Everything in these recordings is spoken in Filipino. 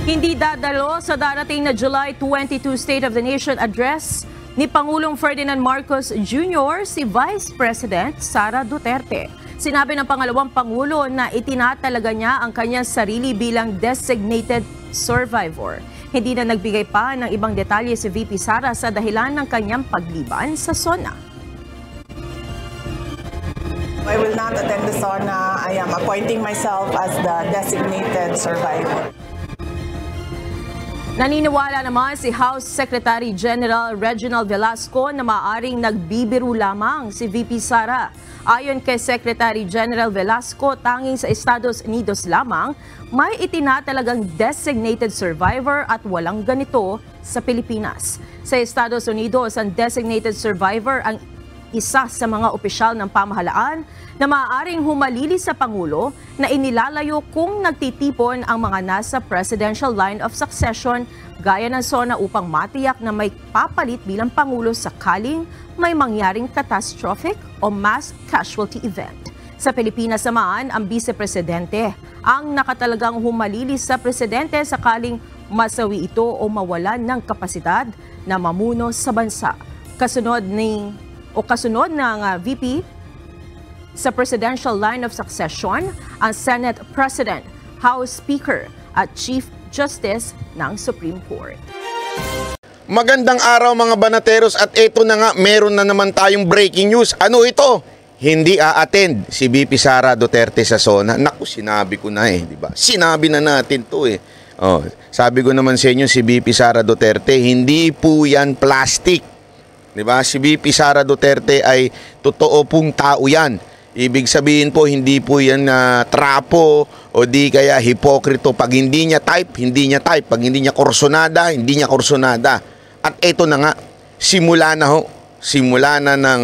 Hindi dadalo sa darating na July 22 State of the Nation Address ni Pangulong Ferdinand Marcos Jr. si Vice President Sara Duterte. Sinabi ng pangalawang Pangulo na itinatalaga niya ang kanyang sarili bilang designated survivor. Hindi na nagbigay pa ng ibang detalye si VP Sara sa dahilan ng kanyang pagliban sa SONA. I will not attend the SONA. I am appointing myself as the designated survivor. Naniniwala naman si House Secretary General Reginald Velasco na maaaring nagbibiro lamang si VP Sara. Ayon kay Secretary General Velasco, tanging sa Estados Unidos lamang may itinatalagang designated survivor at walang ganito sa Pilipinas. Sa Estados Unidos, ang designated survivor ang isa sa mga opisyal ng pamahalaan na maaaring humalili sa Pangulo na inilalayo kung nagtitipon ang mga nasa presidential line of succession gaya ng SONA upang matiyak na may papalit bilang Pangulo sakaling may mangyaring catastrophic o mass casualty event. Sa Pilipinas naman, ang Vice-Presidente ang nakatalagang humalili sa Presidente sakaling masawi ito o mawalan ng kapasidad na mamuno sa bansa. Kasunod ng VP sa presidential line of succession, ang Senate President, House Speaker at Chief Justice ng Supreme Court. Magandang araw mga banateros at ito na nga, meron na naman tayong breaking news. Ano ito? Hindi a-attend si VP Sara Duterte sa SONA. Naku, sinabi ko na di ba? Sinabi na natin to sabi ko naman sa inyo, si VP Sara Duterte, hindi po yan plastic. Di ba? Si VP Sara Duterte ay totoo pong tao yan. Ibig sabihin po, hindi po yan trapo o di kaya hipokrito. Pag hindi niya type, hindi niya type. Pag hindi niya kursonada, hindi niya kursonada. At eto na nga, simula na ng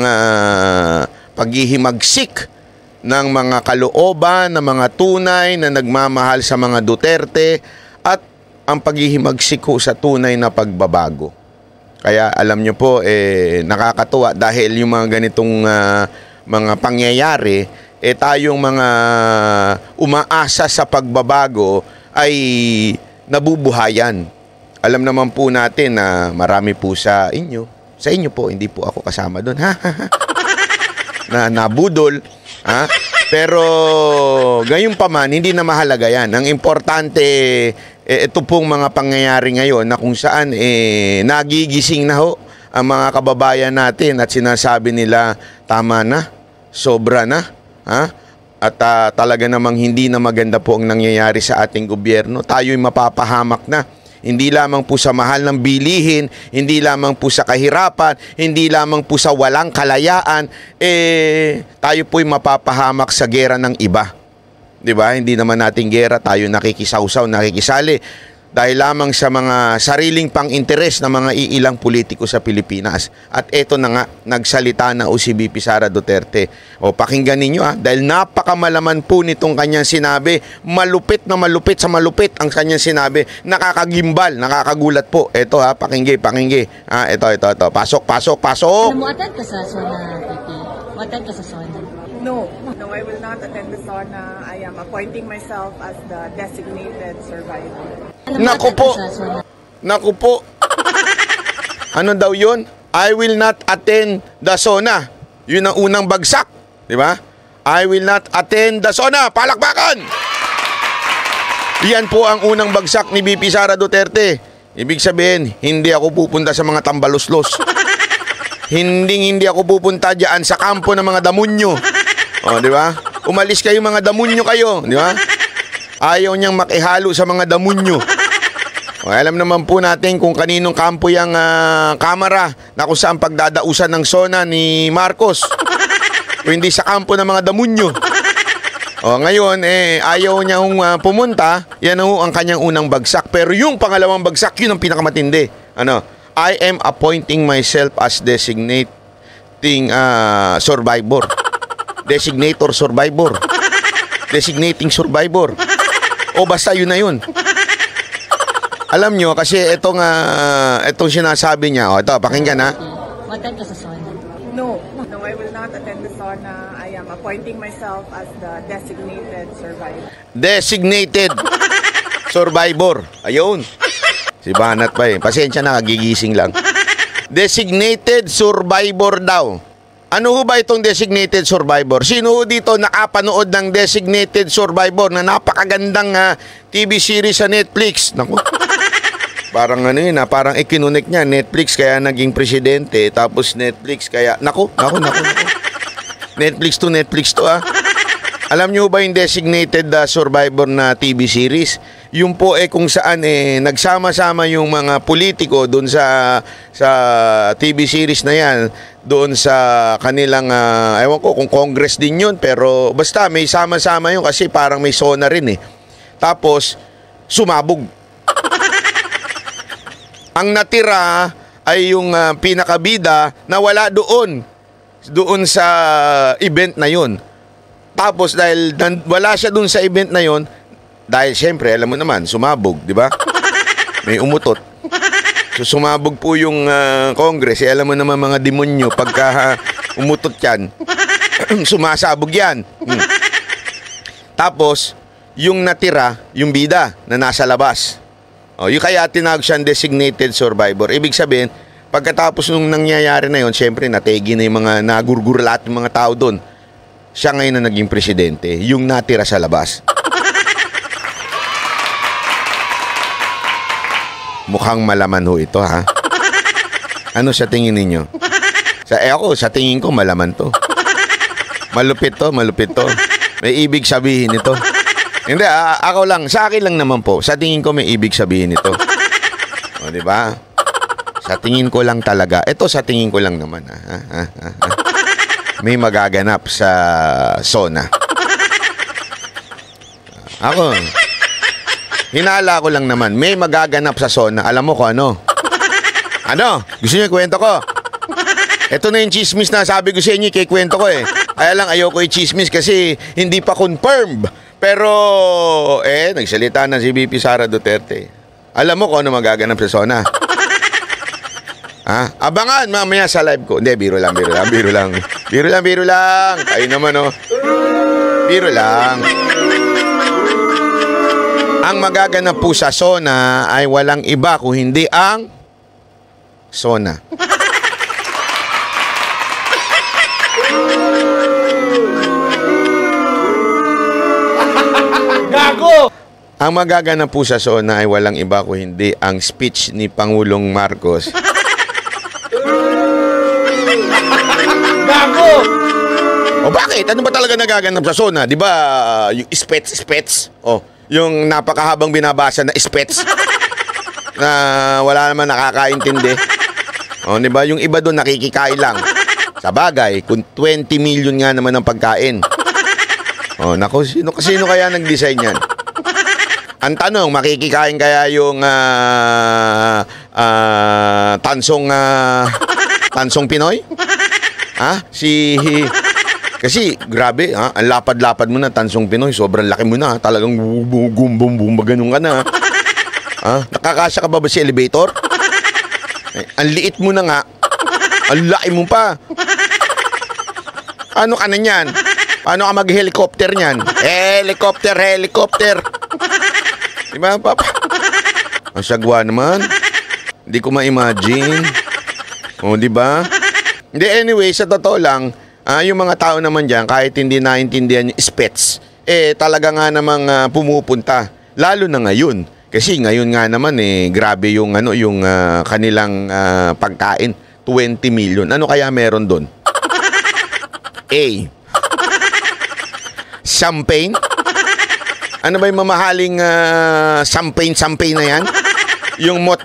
paghihimagsik ng mga kalooban, ng mga tunay na nagmamahal sa mga Duterte at ang paghihimagsik sa tunay na pagbabago. Kaya alam nyo po, nakakatuwa dahil yung mga ganitong mga pangyayari, tayong mga umaasa sa pagbabago ay nabubuhayan. Alam naman po natin na marami po sa inyo po, hindi po ako kasama doon, na nabudol, pero gayon pa man, hindi na mahalaga yan. Ang importante, ito pong mga pangyayari ngayon na kung saan nagigising na ang mga kababayan natin at sinasabi nila tama na, sobra na, at talaga namang hindi na maganda po ang nangyayari sa ating gobyerno. Tayo'y mapapahamak na. Hindi lamang po sa mahal ng bilihin, hindi lamang po sa kahirapan, hindi lamang po sa walang kalayaan, tayo po'y mapapahamak sa gera ng iba. 'Di ba? Hindi naman nating gera, tayo nakikisawsaw, nakikisali dahil lamang sa mga sariling pang-interes ng mga iilang politiko sa Pilipinas. At eto na nga, nagsalita na si VP Sara Duterte. Pakinggan ninyo dahil napakamalaman po nitong kanyang sinabi. Malupit na malupit sa malupit ang kanyang sinabi. Nakakagimbal, nakakagulat po. Eto pakinggi. Ito. Pasok. Umuatan ka sa SONA, VP? Umuatan ka sa SONA? No, I will not attend the SONA. I am appointing myself as the designated survivor. Naku po. Ano daw yun? I will not attend the SONA. Yun ang unang bagsak. Di ba? I will not attend the SONA. Palakpakan! Yan po ang unang bagsak ni VP Sara Duterte. Ibig sabihin, hindi ako pupunta sa mga tambaluslos. Hindi ako pupunta diyan sa kampo ng mga damunyo. Di ba? Umalis kayo mga damunyo kayo, di ba? Ayaw niyang makihalo sa mga damunyo. Alam naman po natin kung kaninong kampo yung kamera na kung saan pagdadausan ng SONA ni Marcos. O hindi sa kampo ng mga damunyo. Ngayon, ayaw niyang pumunta. Yan ang kanyang unang bagsak. Pero yung pangalawang bagsak, yun ang pinakamatindi. I am appointing myself as designating survivor. Designator survivor. Designating survivor. Basta yun na yun. Alam nyo, kasi itong sinasabi niya. Ito, pakinggan Umuatan ka sa SONA? No, I will not attend the SONA. I am appointing myself as the designated survivor. Designated survivor. Ayun. Si Banat pa eh. Pasensya na, gigising lang. Designated survivor daw. Ano ho ba itong designated survivor? Sino ho dito nakapanood ng designated survivor na napakagandang TV series sa Netflix? Naku. Parang ano yun parang ikinunik niya. Netflix kaya naging presidente. Tapos Netflix kaya... Naku. Netflix to Alam niyo ba yung designated survivor na TV series? Yung po kung saan nagsama-sama yung mga politiko doon sa TV series na yan, doon sa kanilang ewan ko kung Congress din yun, pero basta may sama-sama yun kasi parang may SONA rin Tapos sumabog. Ang natira ay yung pinakabida na wala doon sa event na yun. Tapos dahil wala siya dun sa event na yon, dahil syempre alam mo naman sumabog, di ba? May umutot. So sumabog po yung Congress, alam mo naman mga demonyo pagka umutot yan, sumasabog yan. Tapos yung natira, yung bida na nasa labas. Yung kaya tinawag siyang designated survivor. Ibig sabihin, pagkatapos nung nangyayari na yon, syempre nategi na yung mga nagurgur lahat ng mga tao doon. Siya ngayon na naging presidente, yung natira sa labas. Mukhang malaman ho ito, ha? Ano sa tingin ninyo? Sa tingin ko, malaman to. Malupit to. May ibig sabihin ito. Hindi, ako lang, sa akin lang naman po. Sa tingin ko may ibig sabihin ito. O, di ba? Sa tingin ko lang talaga. Ito sa tingin ko lang naman, may magaganap sa SONA. Ako, hinala ko lang naman, may magaganap sa SONA. Alam mo ko ano? Ano? Gusto niyo kwento ko? Ito na yung chismis na sabi ko sa inyo, kwento ko Kaya lang ayoko yung chismis kasi hindi pa confirmed. Pero, nagsalita na si VP Sara Duterte. Alam mo kung ano magaganap sa SONA? Abangan mamaya sa live ko. Hindi, biro lang. Kayo naman, Biro lang. Ang magaganap po sa SONA ay walang iba kung hindi ang SONA. Gago! Ang magaganap po sa SONA ay walang iba kung hindi ang speech ni Pangulong Marcos. Gago! O bakit? Ano ba talaga nagaganap sa SONA? Di ba yung spets? Yung napakahabang binabasa na spets na wala naman nakakaintindi. Di ba? Yung iba doon nakikikain lang. Sa bagay, kung 20 million nga naman ang pagkain. Naku, sino kaya nag-design yan? Ang tanong, makikikain kaya yung Tansong Pinoy? Kasi grabe, ang lapad-lapad mo na, Tansong Pinoy, sobrang laki mo na, talagang bum ganun ka na. Nakakasya ka ba sa elevator? Ang liit mo na nga, ang laki mo pa. Ano ka na yan? Paano ka mag-helicopter niyan? Helicopter. Diba, Papa? Ang sagwa naman. Hindi ko ma-imagine. Diba? Hindi, anyway, sa totoo lang, yung mga tao naman dyan, kahit hindi naintindihan yung spets, talaga nga namang pumupunta. Lalo na ngayon. Kasi ngayon nga naman, grabe yung, yung kanilang pagkain. 20 million. Ano kaya meron doon? Champagne? Ano ba yung mamahaling champagne na yan? Yung mot.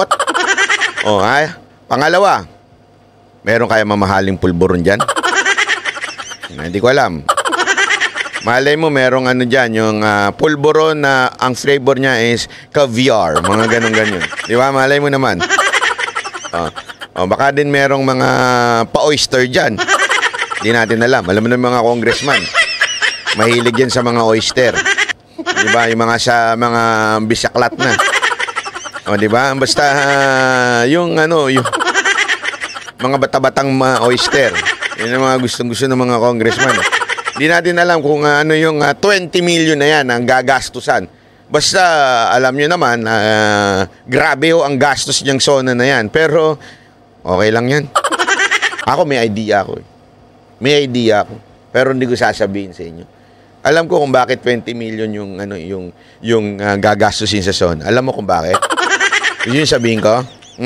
Pangalawa, meron kaya mamahaling pulburon dyan? Hindi ko alam. Malay mo, merong dyan, yung pulburon na ang flavor niya is caviar. Mga ganun. Di ba? Malay mo naman. Baka din merong mga pa-oyster dyan. Hindi natin alam. Alam mo ng mga congressman. Mahilig yan sa mga oyster. Di ba? Yung mga bisaklat na. Di ba? Basta yung mga bata-batang oyster. Yun ang mga gustong-gusto ng mga congressman. Hindi natin alam kung ano yung 20 million na yan ang gagastusan Basta, alam nyo naman, grabe ho ang gastos niyang SONA na yan. Pero, okay lang yan. Ako, may idea ako. May idea ako. Pero hindi ko sasabihin sa inyo. Alam ko kung bakit 20 million yung gagastusin sa SONA. Alam mo kung bakit? Yun yung sabihin ko?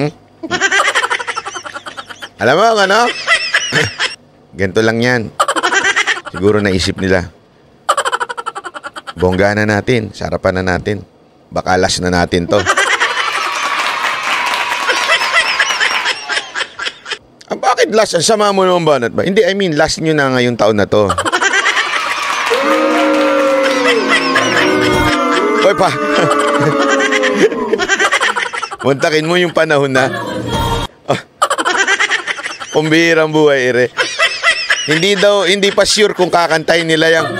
Alam mo ano? Ganito lang yan. Siguro naisip nila. Bongga na natin. Sarapan na natin. Baka last na natin to. Bakit last? Ang sama mo naman banat ba? Hindi, I mean, last nyo na ngayong taon na to. Hoy pa. Muntakin mo yung panahon na. Kumbihirang buhay, ere. Hindi pa sure kung kakantayin nila yung...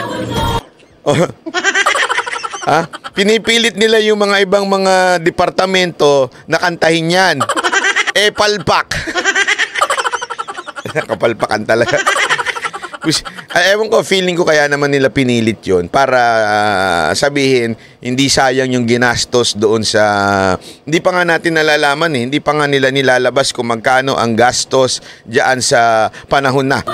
Pinipilit nila yung mga ibang mga departamento na kantahin yan. Palpak. Kapalpakan talaga. Ewan ko, feeling ko kaya naman nila pinilit yon para sabihin, hindi sayang yung ginastos doon sa... Hindi pa nga natin nalalaman Hindi pa nga nila nilalabas kung magkano ang gastos diyan sa panahon na.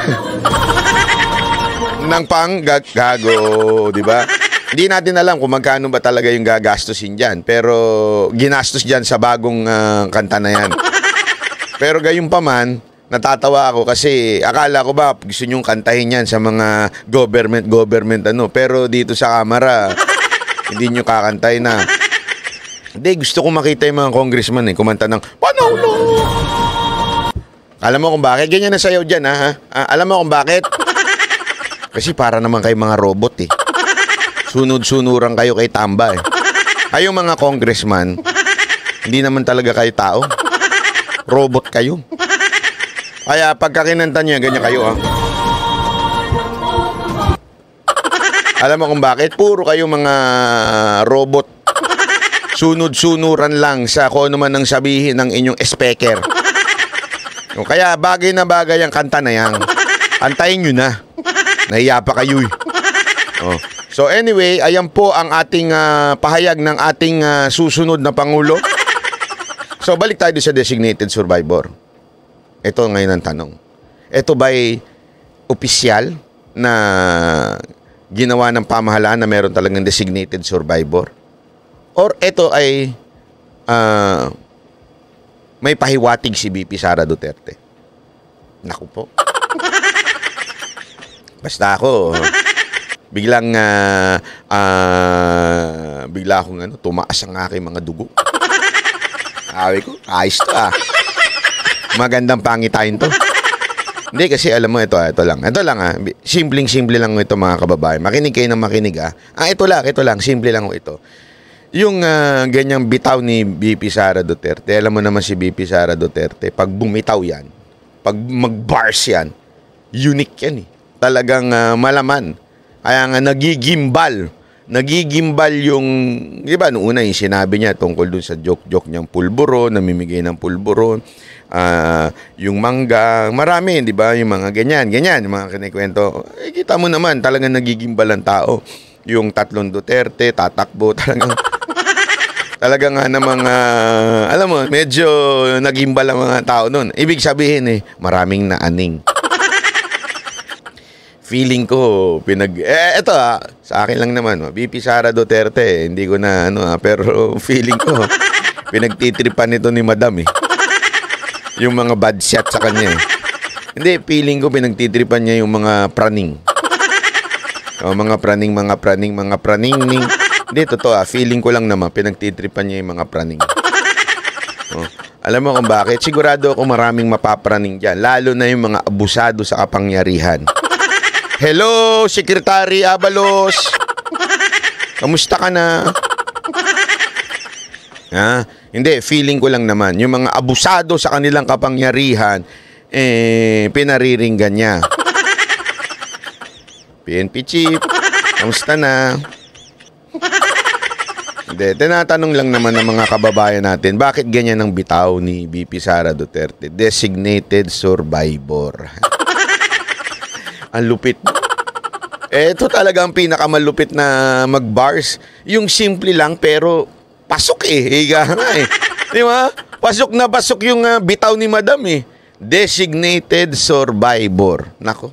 Nang gago, di ba? Hindi natin alam kung magkano ba talaga yung gagastusin diyan, pero ginastos diyan sa bagong kanta na yan. Pero gayon pa man, natatawa ako kasi akala ko ba gusto nyong kantahin yan sa mga government pero dito sa kamera hindi nyo kakantay na. Hindi, gusto ko makita yung mga congressman kumanta ng Panaulo. Alam mo kung bakit? Ganyan na sayaw dyan Alam mo kung bakit? Kasi para naman kayo mga robot Sunod-sunuran kayo kay Tamba Kayong mga congressman, hindi naman talaga kayo tao. Robot kayo. Kaya pagka kinanta niya, ganyan kayo Alam mo kung bakit? Puro kayo mga robot. Sunod-sunuran lang sa kung ano man ang sabihin ng inyong speaker. Kaya bagay na bagay ang kanta na yan. Antayin nyo na. Nahiya pa kayo So anyway, ayan po ang ating pahayag ng ating susunod na Pangulo. So balik tayo sa designated survivor. Ito ngayon ang tanong. Ito ba'y opisyal na ginawa ng pamahalaan na meron talagang designated survivor? Or ito ay may pahiwatig si VP Sara Duterte? Naku po. Basta ako, biglang bigla akong tumaas ang aking mga dugo. Sabi ko, ayos to Magandang pangitain to. Hindi kasi alam mo ito lang. Ito lang Simpleng-simple lang ito mga kababayan. Makinig kayo ng makinig ito lang. Simple lang ito. Yung ganyang bitaw ni VP Sara Duterte. Alam mo naman si VP Sara Duterte, pag bumitaw yan, pag mag-bars yan, unique yan Talagang malaman. Kaya nga nagigimbal yung, di ba, noong una yung sinabi niya tungkol dun sa joke niyang pulburon, namimigay ng pulburon, yung mangga, marami, di ba, yung mga ganyan, yung mga kinikwento. Kita mo naman, talagang nagigimbal ang tao. Yung 3 Duterte, tatakbo, talagang nga na mga, alam mo, medyo nagimbal ang mga tao nun. Ibig sabihin maraming naaning. Feeling ko, eto sa akin lang naman, VP Sara Duterte, hindi ko na pero feeling ko, pinagtitripan nito ni Madam Yung mga bad shot sa kanya Hindi, feeling ko pinagtitripan niya yung mga praning. Mga praning. Hindi, totoo feeling ko lang naman, pinagtitripan niya yung mga praning. Alam mo kung bakit? Sigurado ako maraming mapapraning dyan, lalo na yung mga abusado sa kapangyarihan. Hello, Secretary Abalos. Kamusta ka na? Hindi, feeling ko lang naman. Yung mga abusado sa kanilang kapangyarihan, pinariringgan niya. PNP Chief, kamusta na? Hindi, tinatanong lang naman ng mga kababayan natin, bakit ganyan ang bitaw ni VP Sara Duterte? Designated survivor. Ang lupit. Ito talaga ang pinakamalupit na mag-bars. Yung simple lang pero pasok Higa nga Di ba? Pasok na pasok yung bitaw ni Madam Designated survivor. Nako.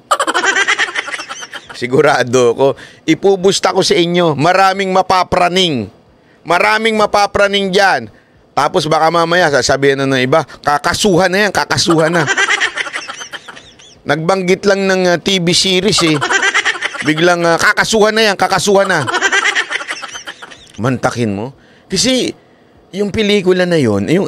Sigurado ko. Ipubusta ko sa inyo. Maraming mapapraning. Maraming mapapraning dyan. Tapos baka mamaya sasabihin ng iba, kakasuhan na yan, kakasuhan na. Nagbanggit lang ng TV series Biglang kakasuhan na yan, kakasuhan na. Mantakin mo. Kasi yung pelikula na yun, yung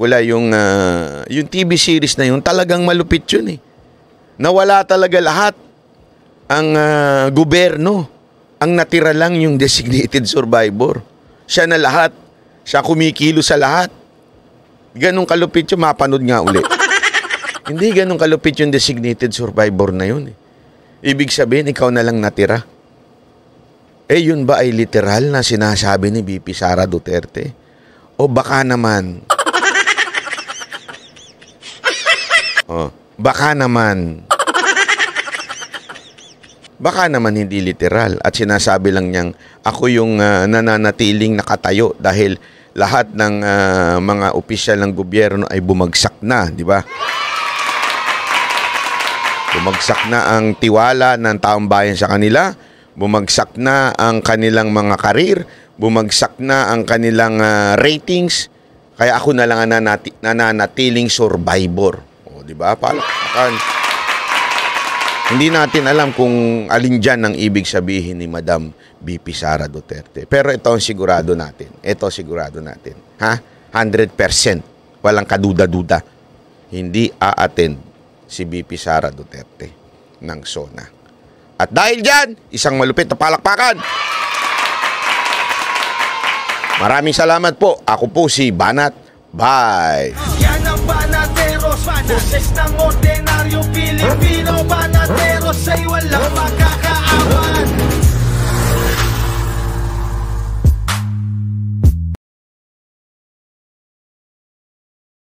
TV series na yun, talagang malupit yun Nawala talaga lahat. Ang gobyerno, ang natira lang yung designated survivor. Siya na lahat. Siya kumikilo sa lahat. Ganong kalupit yung mapanood nga uli. Hindi ganong kalupit yung designated survivor na yun Ibig sabihin, ikaw na lang natira. Yun ba ay literal na sinasabi ni VP Sara Duterte? O baka naman... baka naman hindi literal at sinasabi lang niyang ako yung nananatiling nakatayo dahil lahat ng mga opisyal ng gobyerno ay bumagsak na, di ba? Bumagsak na ang tiwala ng taong bayan sa kanila, bumagsak na ang kanilang mga karir, bumagsak na ang kanilang ratings, kaya ako na lang nananatiling survivor. O, di ba? Hindi natin alam kung alin dyan ang ibig sabihin ni Madam VP Sara Duterte. Pero ito ang sigurado natin. Ha? 100%. Walang kaduda-duda. Hindi a-attend si VP Sara Duterte ng SONA. At dahil dyan, isang malupit na palakpakan. Maraming salamat po. Ako po si Banat. Bye! Yan ang Banateros, boses ng ordinaryong Pilipino. Banateros ay walang maka